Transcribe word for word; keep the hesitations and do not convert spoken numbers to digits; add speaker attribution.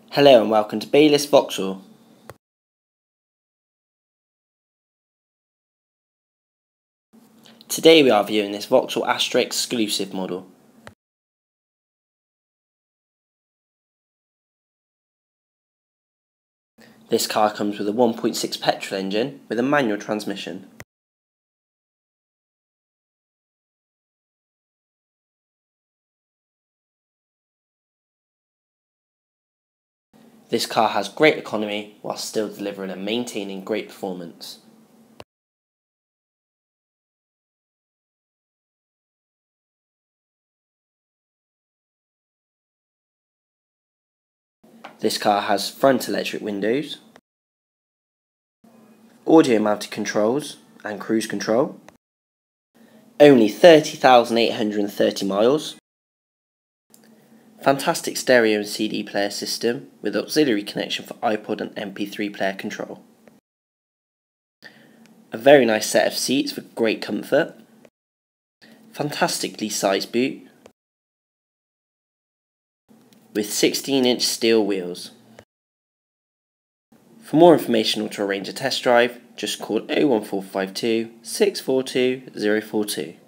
Speaker 1: Hello and welcome to Bayliss Vauxhall. Today we are viewing this Vauxhall Astra exclusive model. This car comes with a one point six petrol engine with a manual transmission. This car has great economy while still delivering and maintaining great performance. This car has front electric windows, audio mounted controls and cruise control, only thirty thousand eight hundred thirty miles, fantastic stereo and C D player system with auxiliary connection for iPod and M P three player control, a very nice set of seats for great comfort, fantastically sized boot, with sixteen inch steel wheels. For more information or to arrange a test drive, just call oh one four five two, six four two, zero four two.